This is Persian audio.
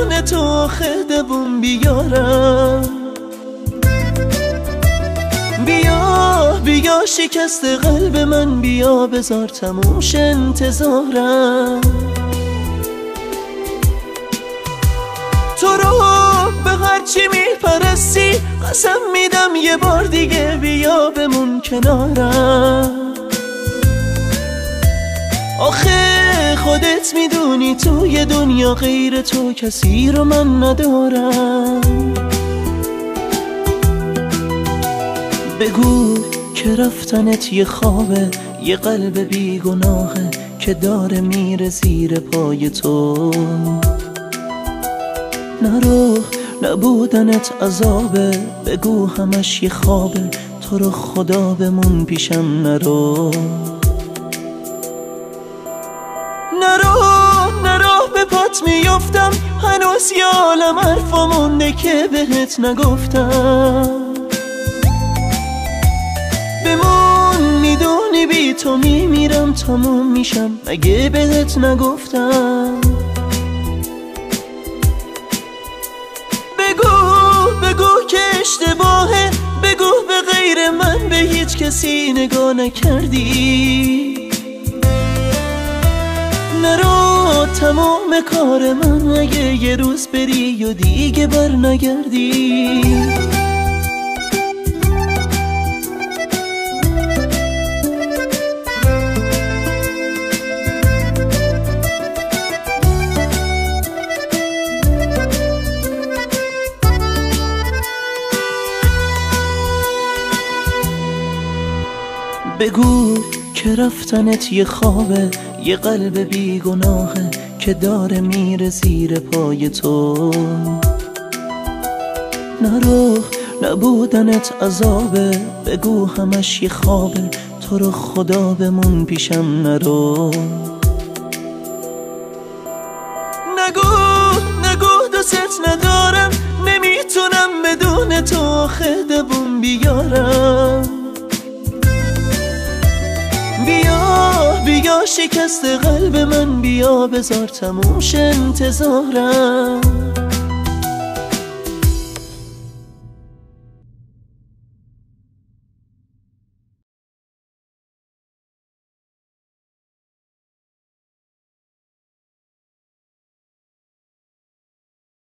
بدون تو خدبون بیارم. بیا بیا شکست قلب من، بیا بذار تموش انتظارم. تو رو به هرچی میپرستی قسم میدم یه بار دیگه بیا بمون کنارم. آخه خودت میدونی توی دنیا غیر تو کسی رو من ندارم. بگو که رفتنت یه خوابه، یه قلب بیگناهه که داره میره زیر پای تو. نرو نبودنت عذابه، بگو همش یه خوابه، تو رو خدا بمون پیشم نرو. نرو به پات میافتم، هنوز یه عالم حرفا مونده که بهت نگفتم. بمون میدونی بی تو میمیرم تموم میشم، مگه بهت نگفتم. بگو که اشتباهه، بگو به غیر من به هیچ کسی نگاه نکردی. نرو تمام کار من، اگه یه روز بری و دیگه بر نگردی. بگو که رفتنت یه خوابه، یه قلب بیگناهه که داره میره زیر پای تو. نرو نبودنت عذابه، بگو همش یه خوابه، تو رو خدا بمون پیشم نرو. نگو دوست ندارم، نمیتونم بدون تو خدبون بیارم. بیا شکست قلب من، بیا بذار تموش انتظارم.